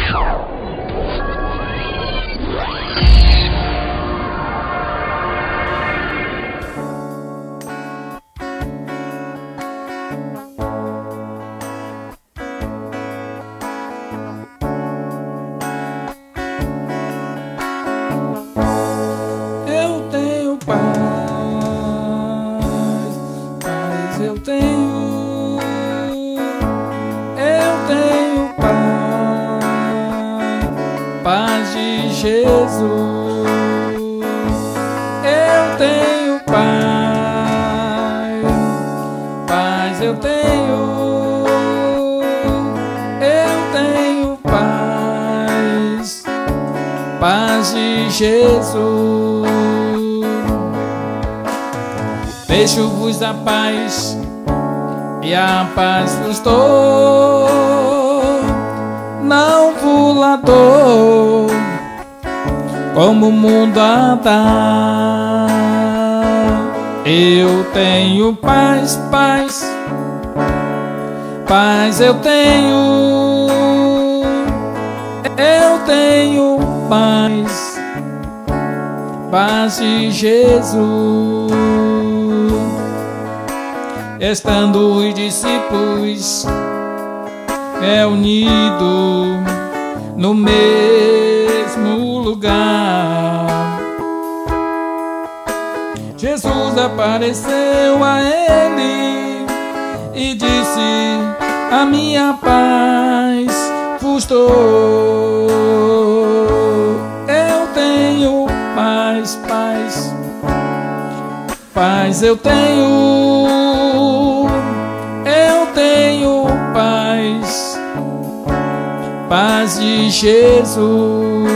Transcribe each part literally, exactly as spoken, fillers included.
Eu tenho, eu tenho paz, paz de Jesus. Eu tenho paz, paz eu tenho, eu tenho paz, paz de Jesus. Deixo-vos a paz, e a paz vos dou. Não vos lá dou, como o mundo a dá. Eu tenho paz, paz, paz eu tenho. Eu tenho paz, paz de Jesus. Estando os discípulos reunidos no mesmo lugar, Jesus apareceu a ele e disse: a minha paz vos dou. Eu tenho paz, paz, paz eu tenho. Eu tenho paz, paz de Jesus.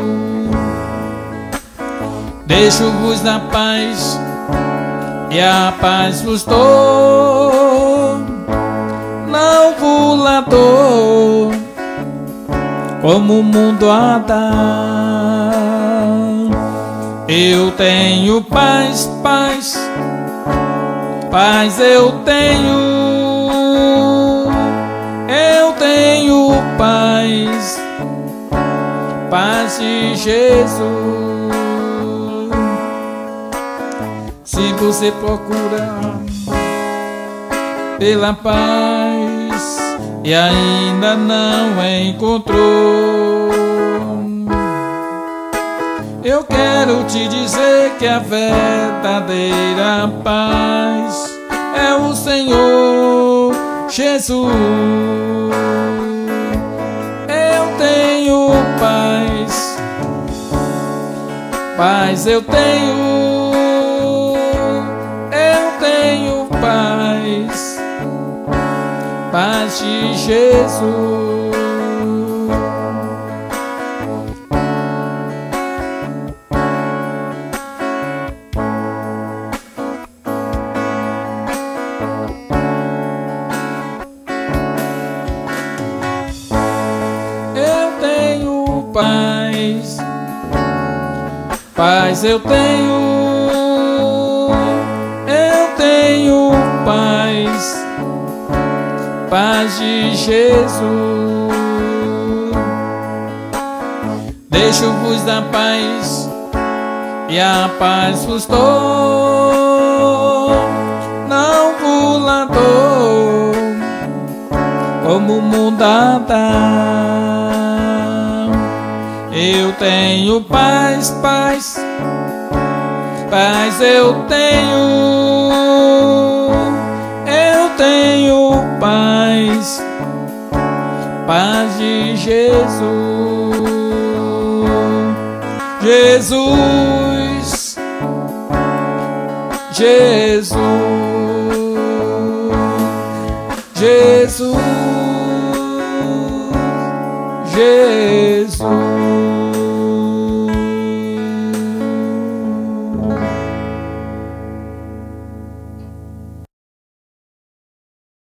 Deixo-vos na paz, e a paz vos dou. Não vos lá dou, como o mundo a dá. Eu tenho paz, paz, paz eu tenho. Eu tenho paz, paz de Jesus. Se você procura pela paz e ainda não encontrou, eu quero te dizer que a verdadeira paz é o Senhor Jesus. Eu tenho paz, paz eu tenho. Eu tenho paz, paz de Jesus. Paz, paz eu tenho. Eu tenho paz, paz de Jesus. Deixo-vos a paz, e a paz vos dou. Não vos lá dou, como o mundo a dá. Eu tenho paz, paz, paz eu tenho. Eu tenho paz, paz de Jesus. Jesus, Jesus, Jesus, Jesus.